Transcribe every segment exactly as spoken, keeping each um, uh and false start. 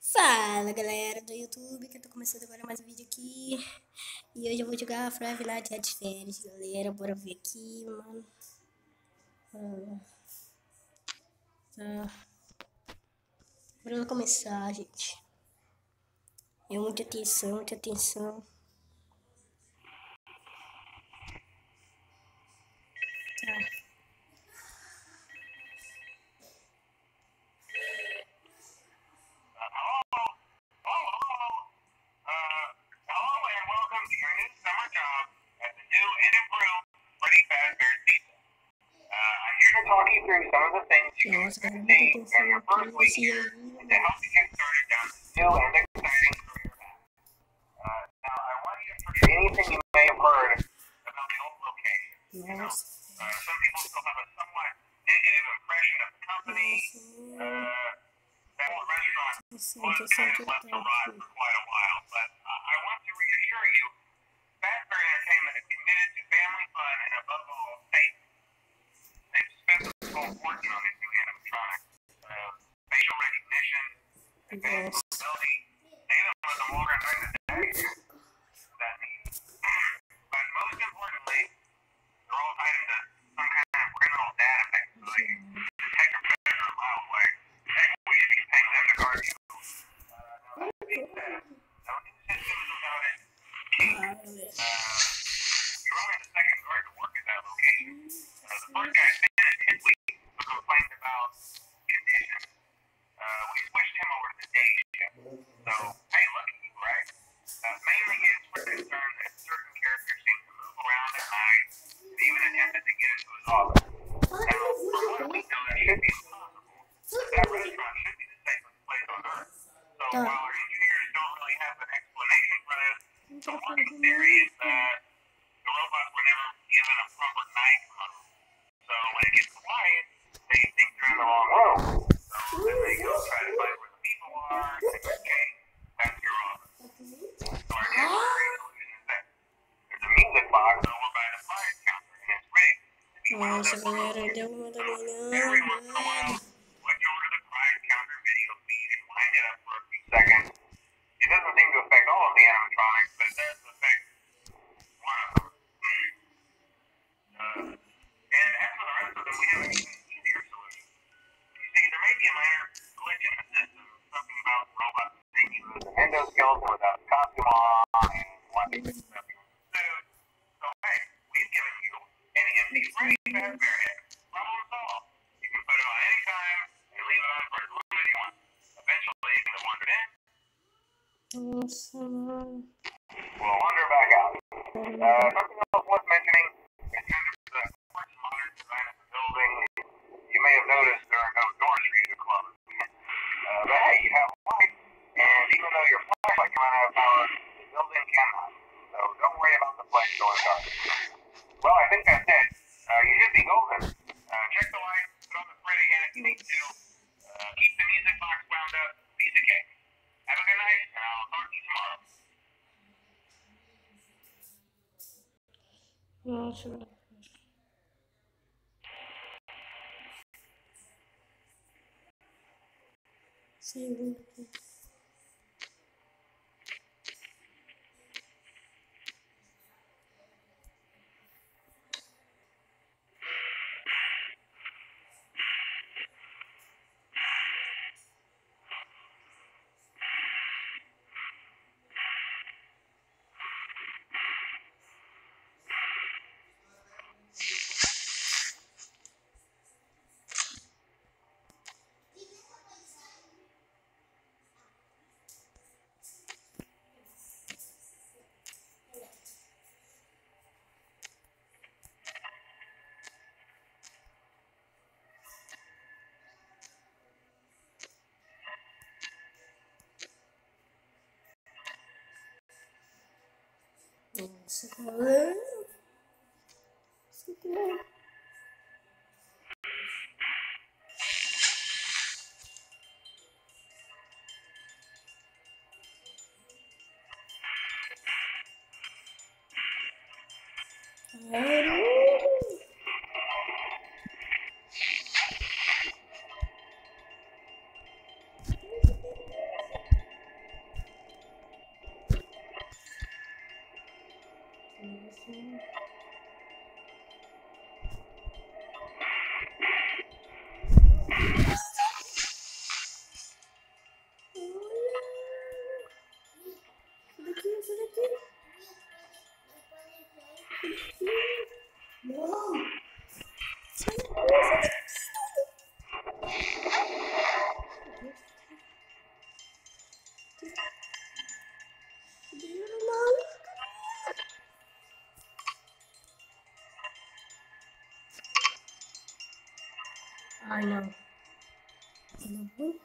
Fala galera do YouTube, que eu tô começando agora mais um vídeo aqui. E hoje eu vou jogar Five Nights at Freddy's, galera. Bora ver aqui, mano. Ah, tá. Bora começar, gente. É muita atenção, muita atenção. Tá. Talk you through some of the things you can Nossa, cara, see muita during your atenção first aqui week nesse here joguinho, and to help you get started down this new and exciting career path. Uh, now, I want you to forget anything you may have heard about the old location. You know, uh, some people still have a somewhat negative impression of the company. Uh, that old restaurant was kind of left to rot for quite a while, but uh, I want to reassure you, Fazbear Entertainment is committed to family fun and above all, safety. They've spent a full fortune on these new animatronics. Uh, facial recognition, advanced mobility, they even let them walk around during the day. That means. But most importantly, they're all tied into some kind of criminal database so they can detect a predator a mile away. Heck, we should be paying them to guard you. Uh, now that being said, no new system is without its key. Uh, you're only the second guard to work at that location. Uh, the first guy finished his week who complained about conditions. Uh, we switched him over to the day shift. So, hey, look at you, right? Uh, mainly it's for concern that certain characters seem to move around at night and even attempted to get into his office. Now, from what we know, that should be impossible. That restaurant should be the safest place on earth. So, while our engineers don't really have an explanation for this, the working theory is that the robots were never given a proper night huddle. So when it gets quiet, they think they're in the wrong room. So then they go try to find where the people are, and okay, that's your office. So our temporary solution is that there's a music box over by the prize counter, and it's rigged to be wound Nossa, up galera, remotely. deu uma da Every manhã, once in a while, mano. switch over to the prize counter video feed and wind it up for a few seconds. It doesn't seem to affect all of the animatronics, but it does affect one of them. Uh, and as for the rest of them, we have an even easier solution. You see, there may be a minor glitch in the system, something about robots thinking it was an endoskeleton without a costume on, and wanting to accept you in the suit. So, hey, we've given you an empty frame Fazbear head. Problem solved. You can put it on any time and leave it on for as long as you want. Eventually, you can wander in. Nossa, mano. We'll wander back out. Uh, something else worth mentioning is kind of the quite modern design of the building. You may have noticed there are no doors for you to close. Uh, but hey, you have light, and even though your flashlight can run out of power, the building cannot. So don't worry about the place going dark. Well, I think that's it. Uh, you should be golden. Uh, check the lights, put on the Freddy head if you need to. Uh, keep the music box wound up, piece of cake. Have a good night, and I'll talk to you tomorrow. Nossa. Sim. Socorro. Socorro. deu ruim.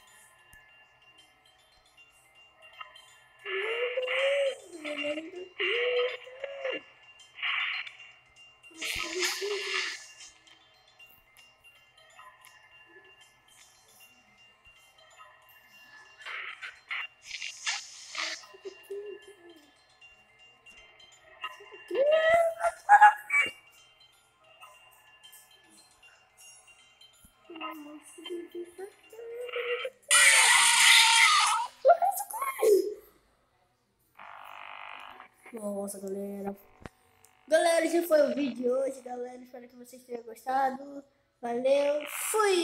Nossa, galera. Galera, esse foi o vídeo de hoje, galera. Espero que vocês tenham gostado. Valeu, fui!